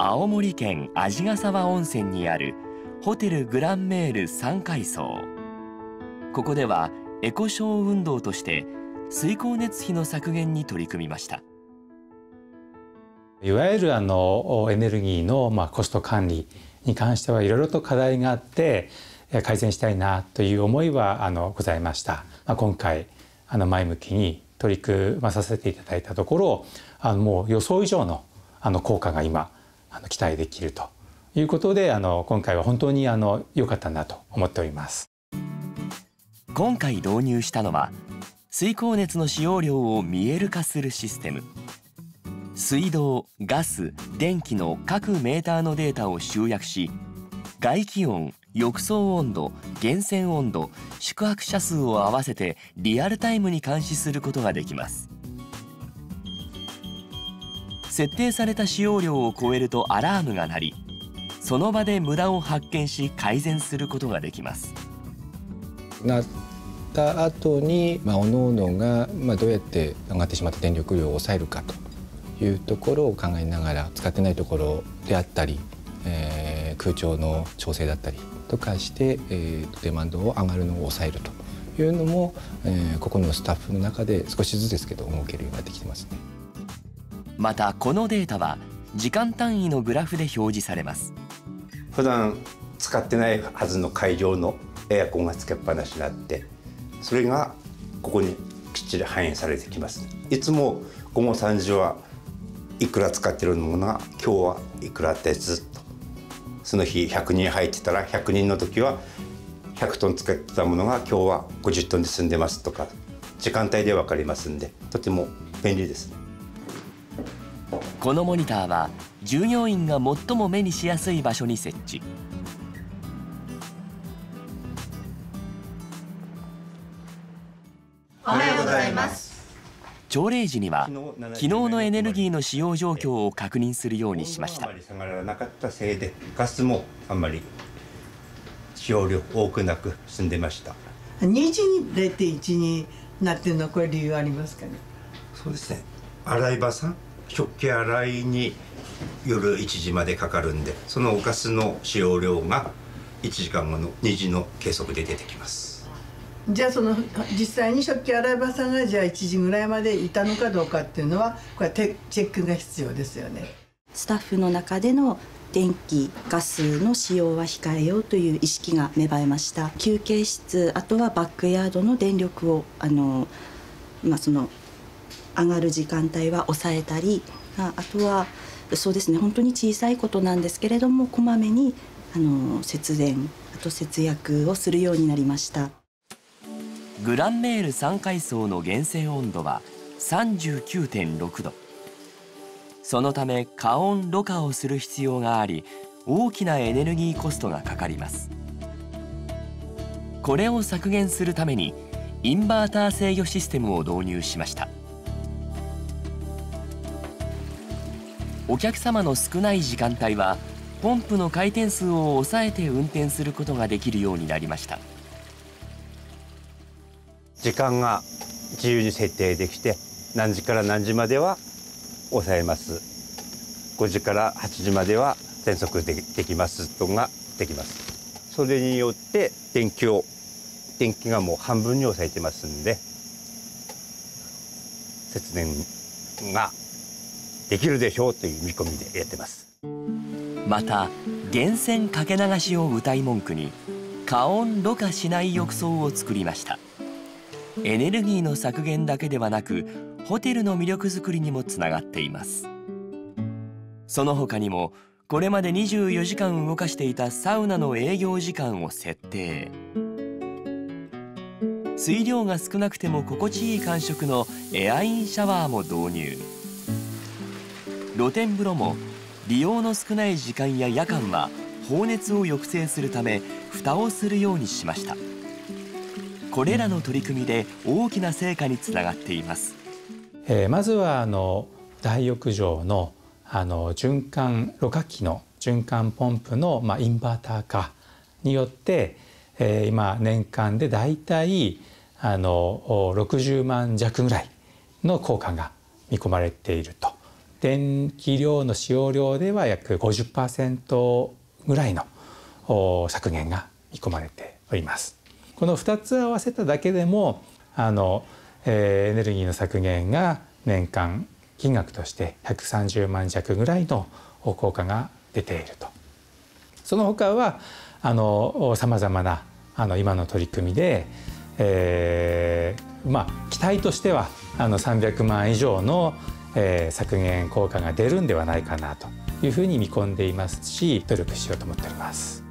青森県鰺ヶ沢温泉にあるホテルグランメール3階層。ここではエコショー運動として水光熱費の削減に取り組みました。 いわゆるエネルギーのコスト管理に関してはいろいろと課題があって改善したいなという思いはございました。今回前向きに取り組まさせていただいたところもう予想以上の効果が今期待できるということで今回は本当に良かったなと思っております。 今回導入したのは水光熱の使用量を見える化するシステム。水道、ガス、電気の各メーターのデータを集約し、外気温、浴槽温度、源泉温度、宿泊者数を合わせてリアルタイムに監視することができます。設定された使用量を超えるとアラームが鳴り、その場で無駄を発見し改善することができます。 なった後に、各々がどうやって上がってしまった電力量を抑えるかというところを考えながら、使ってないところであったり、空調の調整だったりとかして、デマンドを上がるのを抑えるというのも、ここのスタッフの中で少しずつですけど動けるようになってきてますね。 またこのデータは時間単位のグラフで表示されます。 普段使ってないはずの会場のエアコンがつけっぱなしになって、それがここにきっちり反映されてきます。いつも午後3時はいくら使ってるものが今日はいくらってずっと、その日100人入ってたら100人の時は100トン使ってたものが今日は50トンで済んでますとか、時間帯で分かりますんで、とても便利です。 このモニターは従業員が最も目にしやすい場所に設置。 おはようございます。 朝礼時には昨日のエネルギーの使用状況を確認するようにしました。 あまり下がらなかったせいでガスもあんまり使用量多くなく済んでました。 2時に 0.1 になってるのはこれ理由ありますかね。 そうですね、洗い場さん、食器洗いに夜1時までかかるんで、そのガスの使用量が1時間後の2時の計測で出てきます。 じゃあ実際に食器洗い場さんがじゃあ1時ぐらいまでいたのかどうかっていうのはこれはチェックが必要ですよね。 スタッフの中での電気ガスの使用は控えようという意識が芽生えました。休憩室、あとはバックヤードの電力をその上がる時間帯は抑えたり、あとはそうですね、本当に小さいことなんですけれどもこまめに節電、あと節約をするようになりました。 グランメール3階層の源泉温度は 39.6 度。そのため加温ろ過をする必要があり、大きなエネルギーコストがかかります。これを削減するためにインバーター制御システムを導入しました。お客様の少ない時間帯はポンプの回転数を抑えて運転することができるようになりました。 時間が自由に設定できて、何時から何時までは抑えます、5時から8時までは全速できますとができます。それによって電気がもう半分に抑えてますんで、節電ができるでしょうという見込みでやってます。 また源泉かけ流しを謳い文句に加温ろ過しない浴槽を作りました。エネルギーの削減だけではなくホテルの魅力づくりにもつながっています。その他にもこれまで24時間動かしていたサウナの営業時間を設定、水量が少なくても心地いい感触のエアインシャワーも導入。露天風呂も利用の少ない時間や夜間は放熱を抑制するため蓋をするようにしました。これらの取り組みで大きな成果につながっています。 まずは大浴場の循環ろ過器の循環ポンプのインバーター化によって、今年間でだいたい60万弱ぐらいの効果が見込まれていると電気量の使用量では約 50% ぐらいの削減が見込まれております。この2つ合わせただけでもエネルギーの削減が年間金額として130万弱ぐらいの効果が出ていると。その他はさまざまな今の取り組みで、期待としては300万以上の削減効果が出るんではないかなというふうに見込んでいますし、努力しようと思っております。